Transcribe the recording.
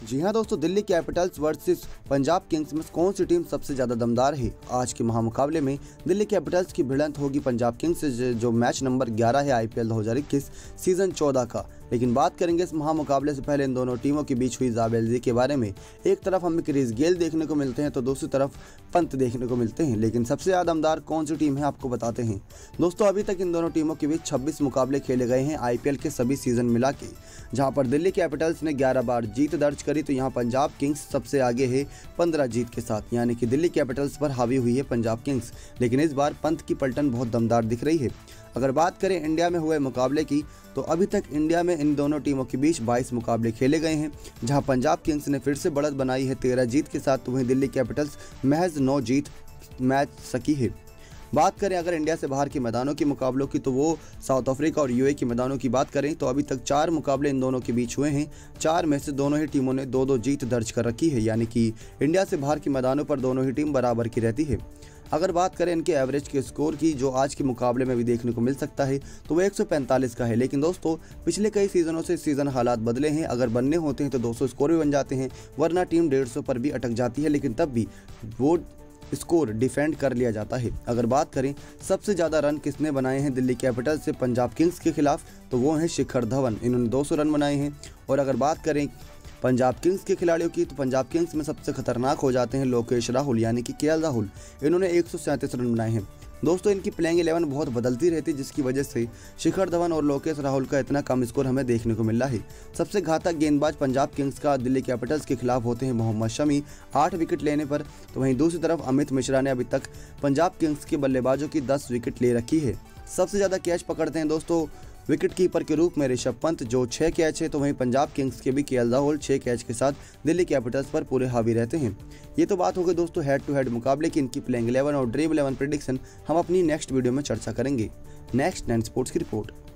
जी हाँ दोस्तों, Delhi capitals versus Punjab kings में कौन सी टीम सबसे ज़्यादा दमदार है। आज के महामुकाबले में दिल्ली कैपिटल्स की भिड़ंत होगी पंजाब किंग्स से, जो मैच नंबर 11 है IPL 2021 सीजन 14 का। लेकिन बात करेंगे इस महामुकाबले से पहले इन दोनों टीमों के बीच हुई जाबेलजी के बारे में। एक तरफ हमें क्रिस गेल देखने को मिलते हैं तो दूसरी तरफ पंत देखने को मिलते हैं। लेकिन सबसे ज़्यादा दमदार कौन सी टीम है आपको बताते हैं। दोस्तों, अभी तक इन दोनों टीमों के बीच 26 मुकाबले खेले गए हैं IPL के सभी सीजन मिला के, जहाँ पर दिल्ली कैपिटल्स ने 11 बार जीत दर्ज करी तो यहाँ पंजाब किंग्स सबसे आगे है 15 जीत के साथ, यानी कि दिल्ली कैपिटल्स पर हावी हुई है पंजाब किंग्स। लेकिन इस बार पंत की पलटन बहुत दमदार दिख रही है। अगर बात करें इंडिया में हुए मुकाबले की तो अभी तक इंडिया में इन दोनों टीमों के बीच 22 मुकाबले खेले गए हैं, जहां पंजाब किंग्स ने फिर से बढ़त बनाई है 13 जीत के साथ, तो वहीं दिल्ली कैपिटल्स महज 9 जीत मैच सकी है। बात करें अगर इंडिया से बाहर के मैदानों के मुकाबलों की तो वो साउथ अफ्रीका और UAE के मैदानों की बात करें तो अभी तक 4 मुकाबले इन दोनों के बीच हुए हैं। 4 में से दोनों ही टीमों ने 2-2 जीत दर्ज कर रखी है, यानी कि इंडिया से बाहर के मैदानों पर दोनों ही टीम बराबर की रहती है। अगर बात करें इनके एवरेज के स्कोर की, जो आज के मुकाबले में भी देखने को मिल सकता है, तो वो 145 का है। लेकिन दोस्तों, पिछले कई सीजनों से सीजन हालात बदले हैं। अगर बनने होते हैं तो 200 स्कोर भी बन जाते हैं, वरना टीम 150 पर भी अटक जाती है। लेकिन तब भी वो स्कोर डिफेंड कर लिया जाता है। अगर बात करें सबसे ज़्यादा रन किसने बनाए हैं दिल्ली कैपिटल्स से पंजाब किंग्स के खिलाफ, तो वो हैं शिखर धवन, इन्होंने 200 रन बनाए हैं। और अगर बात करें पंजाब किंग्स के खिलाड़ियों की तो पंजाब किंग्स में सबसे खतरनाक हो जाते हैं लोकेश राहुल, यानी कि KL राहुल, इन्होंने 137 रन बनाए हैं। दोस्तों, इनकी प्लेइंग 11 बहुत बदलती रहती है, जिसकी वजह से शिखर धवन और लोकेश राहुल का इतना कम स्कोर हमें देखने को मिल रहा है। सबसे घातक गेंदबाज पंजाब किंग्स का दिल्ली कैपिटल्स के खिलाफ होते हैं मोहम्मद शमी 8 विकेट लेने पर, तो वहीं दूसरी तरफ अमित मिश्रा ने अभी तक पंजाब किंग्स के बल्लेबाजों की 10 विकेट ले रखी है। सबसे ज़्यादा कैच पकड़ते हैं दोस्तों विकेट कीपर के रूप में ऋषभ पंत, जो 6 कैच है, तो वहीं पंजाब किंग्स के भी KL राहुल 6 कैच के साथ दिल्ली कैपिटल्स पर पूरे हावी रहते हैं। ये तो बात हो गई दोस्तों हेड टू हेड मुकाबले की। इनकी प्लेइंग 11 और ड्रीम 11 प्रेडिक्शन हम अपनी नेक्स्ट वीडियो में चर्चा करेंगे। नेक्स्ट 9 स्पोर्ट्स की रिपोर्ट।